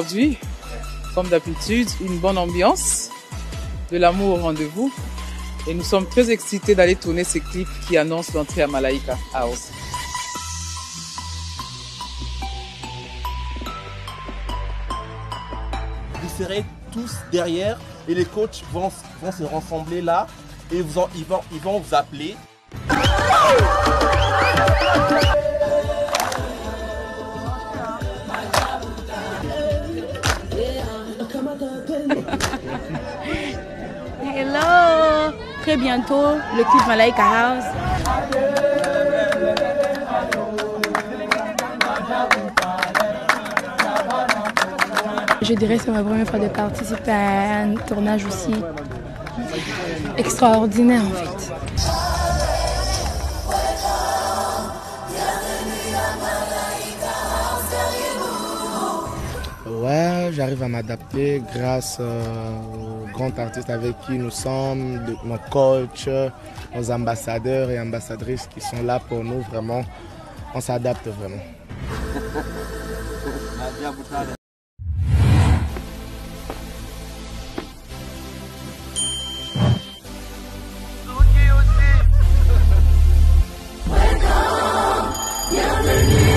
aujourd'hui, comme d'habitude, une bonne ambiance, de l'amour au rendez-vous. Et nous sommes très excités d'aller tourner ces clips qui annoncent l'entrée à Malaika House. Vous serez tous derrière et les coachs vont se rassembler là et ils vont vous appeler. Hello! Très bientôt, le clip Malaika House. Je dirais que c'est ma première fois de participer à un tournage aussi extraordinaire en fait. Ouais, j'arrive à m'adapter grâce aux grands artistes avec qui nous sommes, nos coachs, nos ambassadeurs et ambassadrices qui sont là pour nous vraiment. On s'adapte vraiment. Bienvenue